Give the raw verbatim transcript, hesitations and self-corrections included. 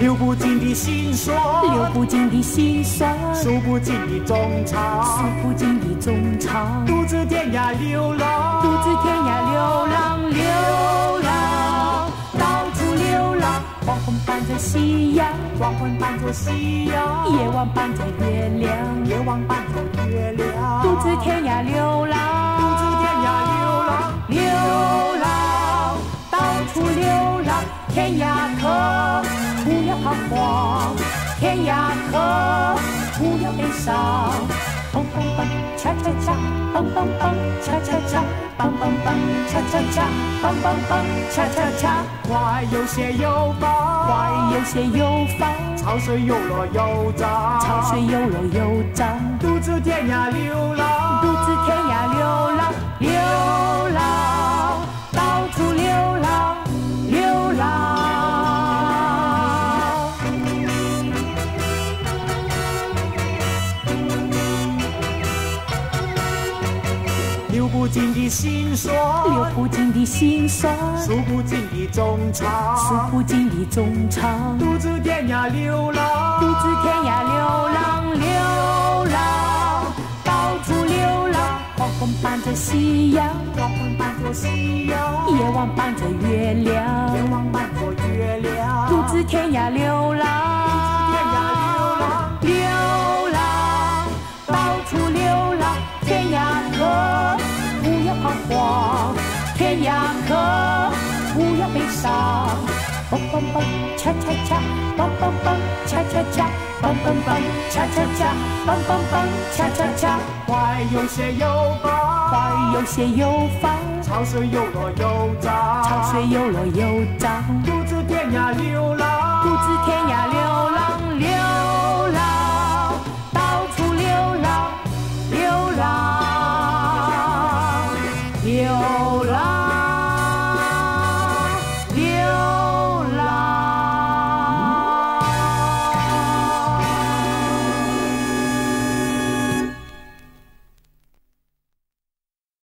流不尽的辛酸， 流不尽的辛酸， 数不尽的衷数肠， 不尽的衷肠。 独自天涯流浪， 独自天涯流浪，流浪，到处流浪。黄昏伴着夕阳， 黄昏伴着夕阳， 夜晚伴着月亮， 夜晚伴着月亮。 独自天涯流浪， 独自天涯流浪， 流浪，到处流浪。天涯客，不要彷徨；天涯客，不要悲伤。蹦蹦蹦，恰恰恰，蹦蹦蹦，恰恰恰，蹦蹦蹦，恰恰恰，蹦蹦蹦，恰恰恰。 快有些有房， 快有些有房， 潮水有落有涨， 潮水有落有涨。 独自天涯流浪， 独自天涯流浪，流浪，到处流浪，流浪。 流不尽的辛酸， 流不尽的辛酸， 数不尽的衷数肠， 不尽的衷肠。 独自天涯流浪， 独自天涯流浪，流浪，到处流浪。黄昏伴着夕阳， 黄昏伴着夕阳， 夜晚伴着月亮， 夜晚伴着月亮。 独自天涯流浪， 天涯流浪， 流浪，到处流浪。天涯客，不要彷徨；天涯客，不要悲伤。蹦蹦蹦，恰恰恰，蹦蹦蹦，恰恰恰，蹦蹦蹦，恰恰恰，蹦蹦蹦，恰恰恰。 快有些有房， 快有些有房， 潮水有落有涨， 潮水有落有涨。 独自天涯流浪， 独自天涯流浪，流浪，到处流浪，流浪，流。